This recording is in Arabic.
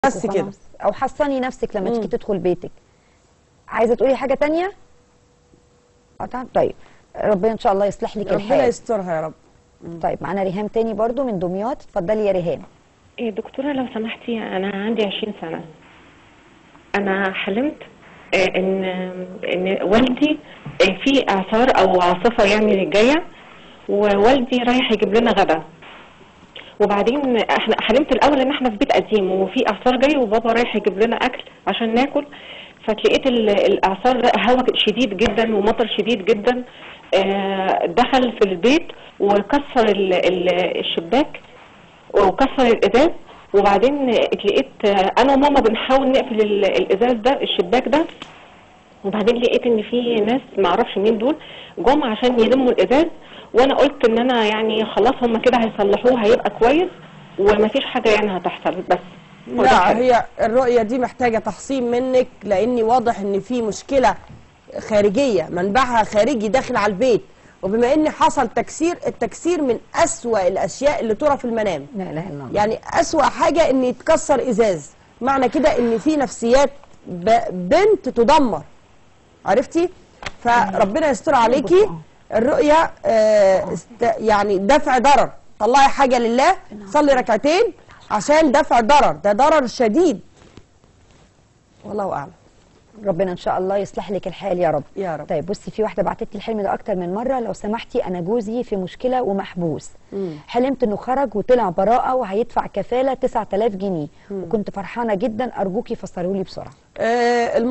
بس كده. او حصني نفسك لما تيجي تدخل بيتك. عايزه تقولي حاجه تانية؟ طيب ربنا ان شاء الله يصلح لك الحال. ربنا يسترها يا رب. طيب معانا ريهام تاني برضو من دمياط. اتفضلي يا ريهام. دكتورة لو سمحتي، أنا عندي 20 سنة. أنا حلمت إن والدي في إعصار أو عاصفة يعني جاية، ووالدي رايح يجيب لنا غدا. وبعدين احنا حلمت الأول إن احنا في بيت قديم وفي إعصار جاي وبابا رايح يجيب لنا أكل عشان ناكل. فتلاقيت الإعصار ده هواء شديد جدا ومطر شديد جدا دخل في البيت وكسر الشباك وكسر الازاز. وبعدين لقيت انا وماما بنحاول نقفل الازاز ده الشباك ده، وبعدين لقيت ان في ناس ما اعرفش مين دول جم عشان يلموا الازاز، وانا قلت ان انا يعني خلاص هم كده هيصلحوه هيبقى كويس ومفيش حاجه يعني هتحصل. بس لا، هي الرؤيه دي محتاجه تحصين منك، لاني واضح ان في مشكله خارجيه منبعها خارجي داخل على البيت، وبما ان حصل تكسير، التكسير من اسوأ الاشياء اللي ترى في المنام. لا اله الا الله. يعني اسوأ حاجه ان يتكسر ازاز، معنى كده ان في نفسيات بنت تدمر. عرفتي؟ فربنا يستر عليكي. الرؤيه يعني دفع ضرر، طلعي حاجه لله، صلي ركعتين عشان دفع ضرر، ده ضرر شديد. والله اعلم. ربنا ان شاء الله يصلح لك الحال يا رب. يا رب. طيب بصي، في واحده بعتت لي الحلم ده اكتر من مره. لو سمحتي انا جوزي في مشكله ومحبوس. حلمت انه خرج وطلع براءه وهيدفع كفاله 9000 جنيه، وكنت فرحانه جدا. ارجوكي فسروا لي بسرعه.